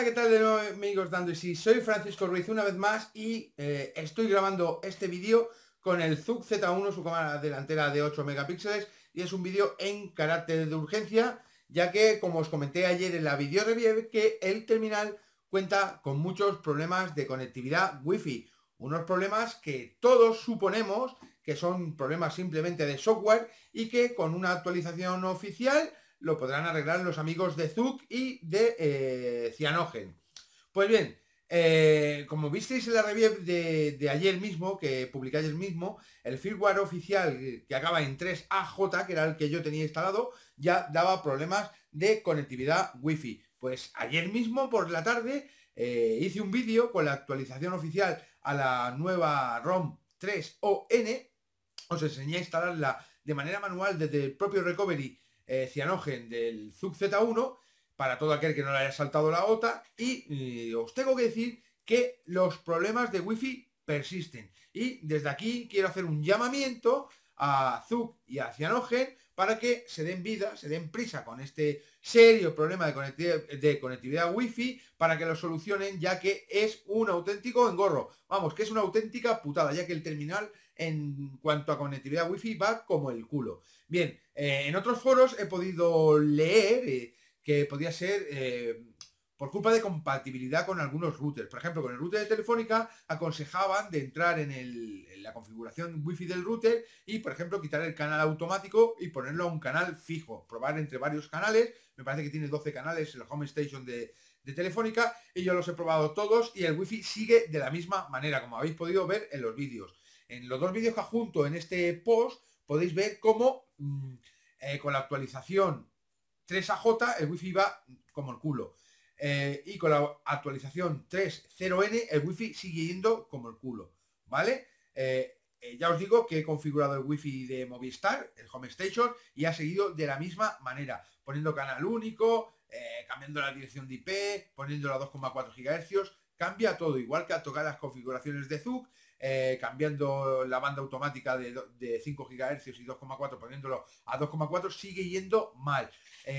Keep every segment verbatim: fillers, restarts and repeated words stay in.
¿qué tal de nuevo, amigos de Android? Soy Francisco Ruiz una vez más y eh, estoy grabando este vídeo con el ZUK Z uno, su cámara delantera de ocho megapíxeles, y es un vídeo en carácter de urgencia, ya que, como os comenté ayer en la video review, que el terminal cuenta con muchos problemas de conectividad Wi-Fi, unos problemas que todos suponemos que son problemas simplemente de software y que con una actualización oficial lo podrán arreglar los amigos de ZUK y de eh, Cyanogen. Pues bien, eh, como visteis en la review de, de ayer mismo, que publiqué ayer mismo, el firmware oficial que acaba en tres A J, que era el que yo tenía instalado, ya daba problemas de conectividad Wi-Fi. Pues ayer mismo por la tarde eh, hice un vídeo con la actualización oficial a la nueva ROM tres O N. Os enseñé a instalarla de manera manual desde el propio recovery Eh, Cyanogen del ZUK Z uno para todo aquel que no le haya saltado la OTA y eh, os tengo que decir que los problemas de Wi-Fi persisten y desde aquí quiero hacer un llamamiento a ZUK y a Cyanogen para que se den vida, se den prisa con este serio problema de conectividad, de conectividad Wi-Fi para que lo solucionen, ya que es un auténtico engorro. Vamos, que es una auténtica putada, ya que el terminal en cuanto a conectividad Wi-Fi va como el culo. Bien, eh, en otros foros he podido leer eh, que podía ser eh, por culpa de compatibilidad con algunos routers. Por ejemplo, con el router de Telefónica aconsejaban de entrar en, el, en la configuración Wi-Fi del router y, por ejemplo, quitar el canal automático y ponerlo a un canal fijo. Probar entre varios canales. Me parece que tiene doce canales el Home Station de, de Telefónica y yo los he probado todos y el Wi-Fi sigue de la misma manera, como habéis podido ver en los vídeos. En los dos vídeos que adjunto en este post podéis ver cómo mmm, eh, con la actualización tres A J el Wi-Fi va como el culo. Eh, y con la actualización tres punto cero N el Wi-Fi sigue yendo como el culo. ¿Vale? Eh, eh, ya os digo que he configurado el Wi-Fi de Movistar, el Home Station, y ha seguido de la misma manera. Poniendo canal único, eh, cambiando la dirección de I P, poniéndolo a dos coma cuatro gigahercios. Cambia todo, igual que al tocar las configuraciones de ZUK. Eh, cambiando la banda automática de, de cinco gigahercios y dos coma cuatro, poniéndolo a dos coma cuatro, sigue yendo mal.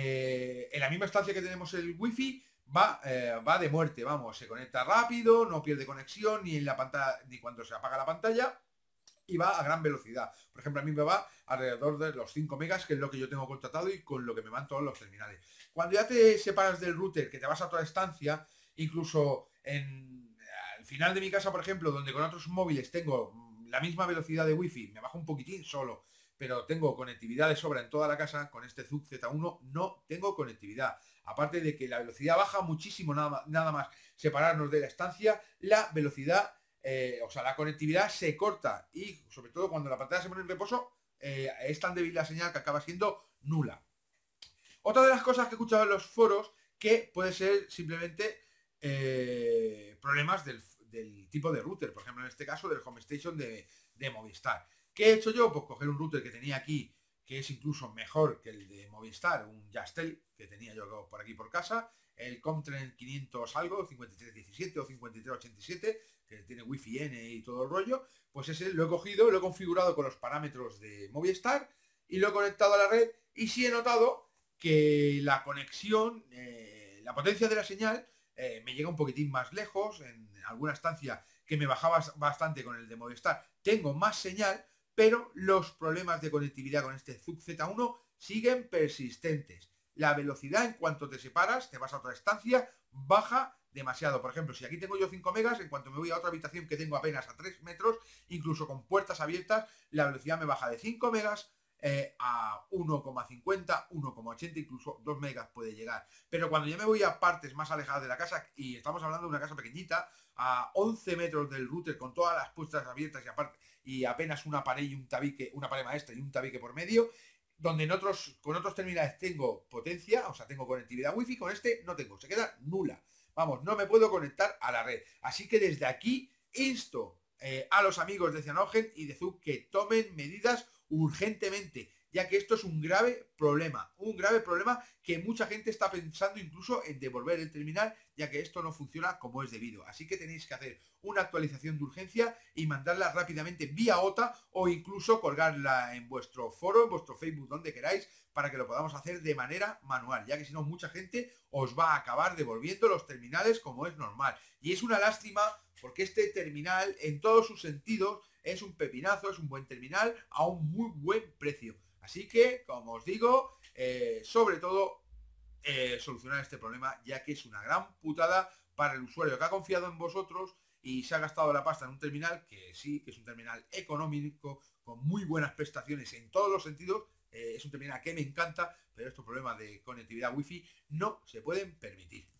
Eh, en la misma estancia que tenemos el Wi-Fi, va, eh, va de muerte, vamos, se conecta rápido, no pierde conexión ni en la pantalla, ni cuando se apaga la pantalla, y va a gran velocidad. Por ejemplo, a mí me va alrededor de los cinco megas, que es lo que yo tengo contratado y con lo que me van todos los terminales. Cuando ya te separas del router, que te vas a otra estancia, incluso en al final de mi casa, por ejemplo, donde con otros móviles tengo la misma velocidad de Wi-Fi, me bajo un poquitín solo, pero tengo conectividad de sobra en toda la casa, con este ZUK Z uno no tengo conectividad. Aparte de que la velocidad baja muchísimo, nada, nada más separarnos de la estancia, la velocidad, eh, o sea, la conectividad se corta y sobre todo cuando la pantalla se pone en reposo, eh, es tan débil la señal que acaba siendo nula. Otra de las cosas que he escuchado en los foros que puede ser simplemente eh, problemas del, del tipo de router, por ejemplo en este caso del Home Station de, de Movistar. ¿Qué he hecho yo? Pues coger un router que tenía aquí, que es incluso mejor que el de Movistar, un Yastel que tenía yo por aquí por casa, el Comtrend quinientos algo, cincuenta y tres diecisiete o cincuenta y tres ochenta y siete, que tiene Wi-Fi N y todo el rollo, pues ese lo he cogido, lo he configurado con los parámetros de Movistar y lo he conectado a la red y sí he notado que la conexión, eh, la potencia de la señal eh, me llega un poquitín más lejos. En alguna estancia que me bajaba bastante con el de Movistar tengo más señal, pero los problemas de conectividad con este ZUK Z uno siguen persistentes. La velocidad en cuanto te separas, te vas a otra estancia, baja demasiado. Por ejemplo, si aquí tengo yo cinco megas, en cuanto me voy a otra habitación que tengo apenas a tres metros, incluso con puertas abiertas, la velocidad me baja de cinco megas Eh, a uno coma cincuenta, uno coma ochenta, incluso dos megas puede llegar. Pero cuando yo me voy a partes más alejadas de la casa, y estamos hablando de una casa pequeñita, a once metros del router, con todas las puertas abiertas y, aparte, y apenas una pared y un tabique, una pared maestra y un tabique por medio, donde en otros, con otros terminales tengo potencia, o sea, tengo conectividad Wi-Fi, con este no tengo, se queda nula. Vamos, no me puedo conectar a la red. Así que desde aquí insto eh, a los amigos de Cyanogen y de ZUK que tomen medidas urgentemente, ya que esto es un grave problema, un grave problema que mucha gente está pensando incluso en devolver el terminal, ya que esto no funciona como es debido. Así que tenéis que hacer una actualización de urgencia y mandarla rápidamente vía O T A o incluso colgarla en vuestro foro, en vuestro Facebook, donde queráis, para que lo podamos hacer de manera manual, ya que si no mucha gente os va a acabar devolviendo los terminales como es normal. Y es una lástima porque este terminal en todos sus sentidos es un pepinazo, es un buen terminal a un muy buen precio. Así que, como os digo, eh, sobre todo eh, solucionar este problema, ya que es una gran putada para el usuario que ha confiado en vosotros y se ha gastado la pasta en un terminal que sí, que es un terminal económico, con muy buenas prestaciones en todos los sentidos. Eh, es un terminal que me encanta, pero estos problemas de conectividad wifi no se pueden permitir.